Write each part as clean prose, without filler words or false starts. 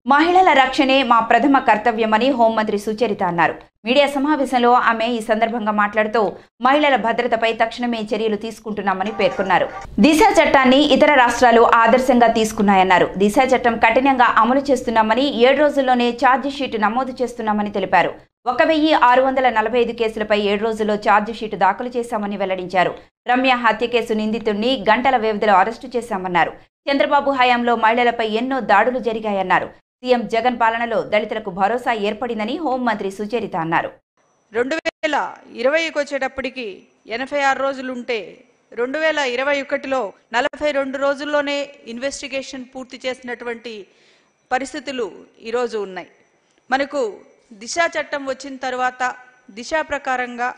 మహిళల రక్షణే మా ప్రథమ కర్తవ్యమని హోంమంత్రి సుచరిత అన్నారు. మీడియా సమావేశంలో ఆమె ఈ సందర్భంగా మాట్లాడుతూ మహిళల భద్రతపై తక్షణమే చర్యలు తీసుకుంటున్నామని పేర్కొన్నారు. దిశ చట్టాన్ని ఇతర రాష్ట్రాలు ఆదర్శంగా తీసుకున్నాయన్నారు. దిశ చట్టం కఠినంగా అమలు చేస్తున్నామని 7 రోజుల్లోనే ఛార్జ్ షీట్ నమోదు చేస్తున్నామని తెలిపారు. 1645 కేసులపై 7 రోజుల్లో ఛార్జ్ షీట్ దాఖలు చేశామని వెల్లడించారు. రమ్య హత్య కేసు నిందితుడిని గంటల వ్యవధిలో అరెస్టు చేశామన్నారు. చంద్రబాబు హయాంలో మహిళలపై ఎన్నో దాడులు జరిగాయన్నారు. సీఎం జగన్ పాలనలో దళితులకు భరోసా ఏర్పడిందని హోంమంత్రి సుచరిత అన్నారు. 2020కి వచ్చేటప్పటికి 86 రోజులుంటే 2021లో 42 రోజుల్లోనే ఇన్వెస్టిగేషన్ పూర్తి చేసినటువంటి పరిస్థితులు ఈరోజు ఉన్నాయి. మనకు దిశ చట్టం వచ్చిన తర్వాత దిశ ప్రకారంగా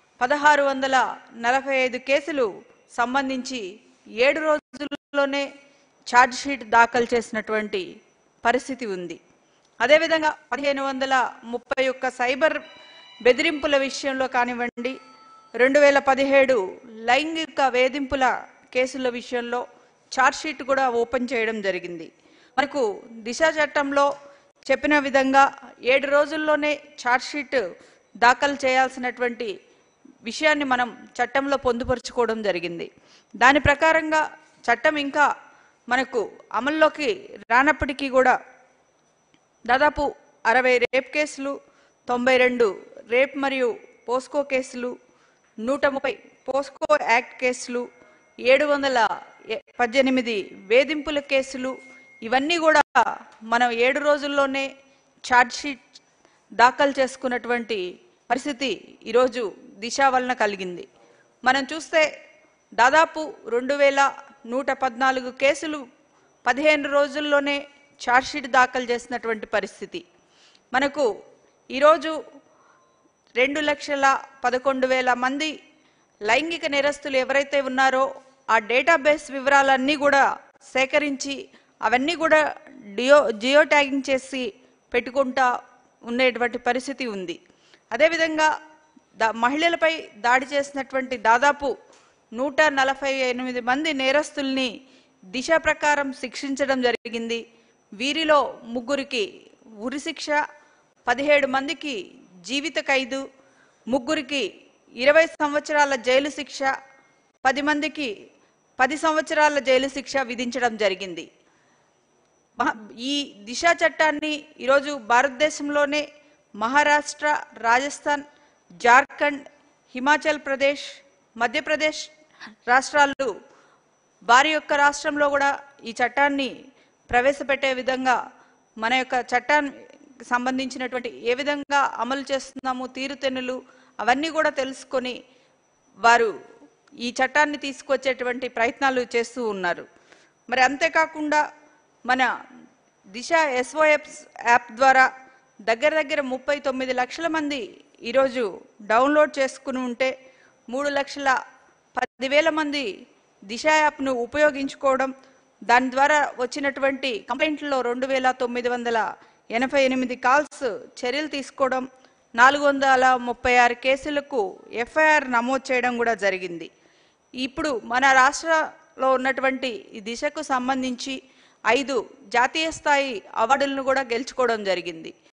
1645 కేసులు సంబంధించి 7 రోజుల్లోనే ఛార్జ్ షీట్ దాఖలు చేసినటువంటి పరిస్థితి ఉంది. అదేవిధంగా 1531 సైబర్ బెదిరింపుల విషయంలో కానివ్వండి, 2017 లైంగిక వేధింపుల కేసుల విషయంలో ఛార్జ్ షీట్ కూడా ఓపెన్ చేయడం జరిగింది. మనకు దిశ చట్టంలో చెప్పిన విధంగా 7 రోజుల్లోనే ఛార్జ్ షీట్ దాఖలు చేయాల్సినటువంటి విషయాన్ని మనం చట్టంలో పొందుపరుచుకోవడం జరిగింది. దాని ప్రకారంగా చట్టం ఇంకా మనకు అమల్లోకి రానప్పటికీ కూడా దాదాపు 60 రేప్ కేసులు, 92 రేప్ మరియు పోస్కో కేసులు, 130 పోస్కో యాక్ట్ కేసులు, 718 వేధింపుల కేసులు, ఇవన్నీ కూడా మనం 7 రోజుల్లోనే ఛార్జ్ షీట్ దాఖలు చేసుకున్నటువంటి పరిస్థితి ఈరోజు దిశ వలన కలిగింది. మనం చూస్తే దాదాపు 2114 కేసులు 15 రోజుల్లోనే ఛార్జ్ షీట్ దాఖలు చేసినటువంటి పరిస్థితి. మనకు ఈరోజు 2,11,000 మంది లైంగిక నేరస్తులు ఎవరైతే ఉన్నారో ఆ డేటాబేస్ వివరాలన్నీ కూడా సేకరించి అవన్నీ కూడా జియో ట్యాగింగ్ చేసి పెట్టుకుంటా ఉండేటువంటి పరిస్థితి ఉంది. అదేవిధంగా మహిళలపై దాడి చేసినటువంటి దాదాపు 148 మంది నేరస్తుల్ని దిశ ప్రకారం శిక్షించడం జరిగింది. వీరిలో 3కి ఉరిశిక్ష, 17 మందికి జీవిత ఖైదు, 3కి 20 సంవత్సరాల జైలు శిక్ష, 10 మందికి 10 సంవత్సరాల జైలు శిక్ష విధించడం జరిగింది. ఈ దిశ చట్టాన్ని ఈరోజు భారతదేశంలోనే మహారాష్ట్ర, రాజస్థాన్, జార్ఖండ్, హిమాచల్ ప్రదేశ్, మధ్యప్రదేశ్ రాష్ట్రాలు వారి యొక్క రాష్ట్రంలో కూడా ఈ చట్టాన్ని ప్రవేశపెట్టే విధంగా మన యొక్క చట్టానికి సంబంధించినటువంటి ఏ విధంగా అమలు చేస్తున్నాము తీరుతెన్నులు అవన్నీ కూడా తెలుసుకొని వారు ఈ చట్టాన్ని తీసుకొచ్చేటువంటి ప్రయత్నాలు చేస్తూ ఉన్నారు. మరి అంతేకాకుండా మన దిశ SOS యాప్ ద్వారా దగ్గర 39 లక్షల మంది ఈరోజు డౌన్లోడ్ చేసుకుని ఉంటే 3,10,000 మంది దిశ యాప్ను ఉపయోగించుకోవడం, దాని ద్వారా వచ్చినటువంటి కంప్లైంట్లలో 2,988 కాల్స్ చర్యలు తీసుకోవడం, 436 కేసులకు FIR నమోదు చేయడం కూడా జరిగింది. ఇప్పుడు మన రాష్ట్రంలో ఉన్నటువంటి ఈ దిశకు సంబంధించి 5 జాతీయ స్థాయి అవార్డులను కూడా గెలుచుకోవడం జరిగింది.